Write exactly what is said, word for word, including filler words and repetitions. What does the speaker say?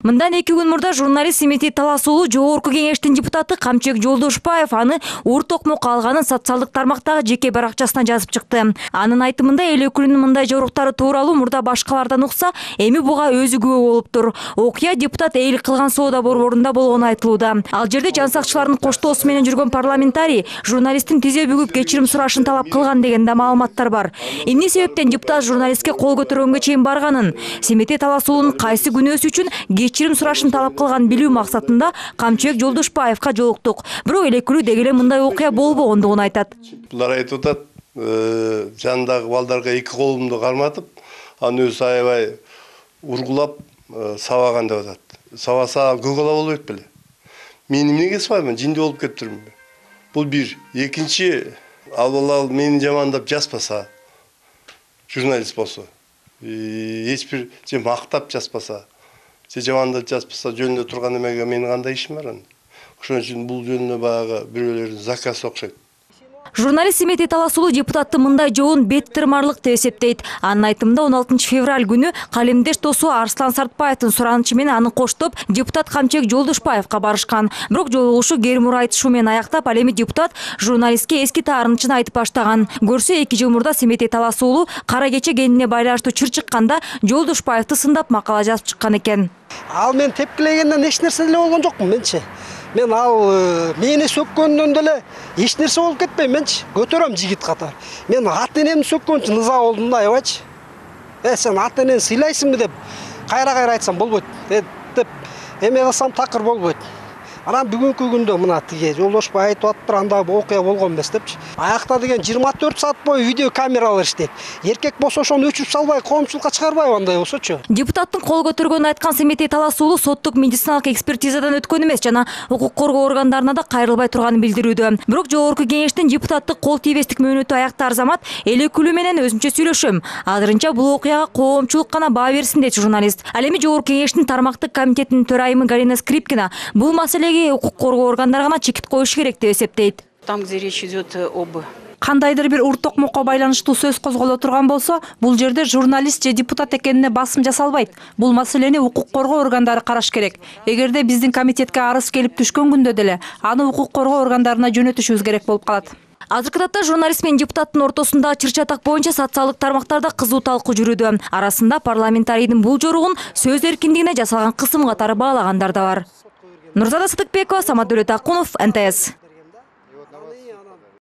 Мындан эки күн мурда журналист Семетей Талас уулу Жогорку кеңештин депутаты Камчыбек Жолдошбаев аны ур токмок алганын социалдык тармактагы жеке баракчасына жазып чыкты. Анын айтымында эл өкүлүнүн мындай жоруктары тууралуу мурда башкалардан укса, эми буга өзү күбө болуп тур. Окуя депутат эйл кылган соода борборунда болгону айтылууда. Ал жерде жан сакчылардын коштоосу менен жүргөн парламентарий журналисттин тизе бүгүп кечирим сурашын талап кылган деген да маалыматтар бар. Эмне себептен депутат журналистке кол көтөргөнгө чейин барганын, Семетей Талас уулунун кайсы күнөөсү үчүн кечирим сурашын талап кылган билүү максатында Камчыбек Жолдошбаевка жолуктук. Бирок эл өкүлү деги эле мындай окуя болбогондугун айтат. Булар айтып атат, жандагы балдарга эки колумду карматып, аны өзү аябай ургулап сабаган деп атат. Сабаса көкала болбойт беле. Мен эмнеге сабаймын, жинди болуп кетиптирмин. Бул бир. Экинчи, ал бала мени жамандап жазбаса, журналист болсо, эч бир же мактап жазбаса, же жамандап жазбаса, жөнүндө турган эмеге менин кандай ишим бар анда? Ошон үчүн бул жөнүндө баягы бирөөлөрдүн заказы окшойт. Журналист Семетей Талас уулу депутатты мындай жоон бет тырмарлык деп эсептейт. Анын айтымында он алтынчы февраль күнү калемдеш досу Арслан Сартбаевдин суранычы менен аны коштоп, депутат Камчыбек Жолдошбаевка барышкан. Бирок жолугушуу гермур айтышуу менен аяктап, ал эми депутат журналистке эски таарынычын айтып баштаган. Көрсө эки жыл мурда Семетей Талас уулу кара кече кенине байланыштуу чыр чыкканда Жолдошбаевди сындап макала жазып чыккан экен. Ал мен тепкилегенден эч нерсе деле болгон жокмун менчи. Мен ал мени сөккөндөн деле эч нерсе болуп кетпейм менчи. Көтөрөм жигит катары. Мен ата энемди сөккөн үчүн ыза болдум да, аябайчы. Э сен ата энени сыйлайсыңбы деп кайра-кайра айтсам болбойт. Деп эме кылсам такыр болбойт. Анан бүгүнкү күндө мына тиге Жолдошбай айтып атыптыр, анда окуя болгон эмес депчи. Аякта деген жыйырма төрт саат бою видео камералар иштейт. Эркек болсо ошону өчүрүп салбай, коомчулукка чыгарбайбы андай болсочу. Депутаттын кол көтөргөнүн айткан Семетей Талас уулу соттук медициналык экспертизадан өткөн эмес жана укук коргоо органдарына да кайрылбай турганын билдирүүдө. Бирок Жогорку кеңештин депутаттык кол тийбестик мөөнөтү аяктар замат эл өкүлү менен өзүнчө сүйлөшөм. Азырынча бул окуяга коомчулук гана баа берсин дейт журналист. Ал эми Жогорку кеңештин тармактык комитетинин төрайымы Галина Скрипкина бул маселеге укук коргоо органдары гана чекит коюш керек деп эсептейт. Там, где речь идет об кандайдыр бир ур токмокко байланыштуу сөз козголо турган болсо, бул жерде журналист же депутат экенине басым жасалбайт. Бул маселени укук коргоо органдары караш керек. Эгерде биздин комитетке арыз келип түшкөн күндө деле аны укук коргоо органдарына жөнөтүшүбүз керек болуп калат. Азыркы тапта журналист менен депутаттын ортосунда чыр-чатак боюнча социалдык тармактарда кызуу талкуу жүрүүдө. Арасында парламентарийдин бул жоругун сөз эркиндигине жасалган кысым катары баалагандар да бар. Нурзада Сыдыкбекова, Самат Дөлөтакунов, эн тэ эс.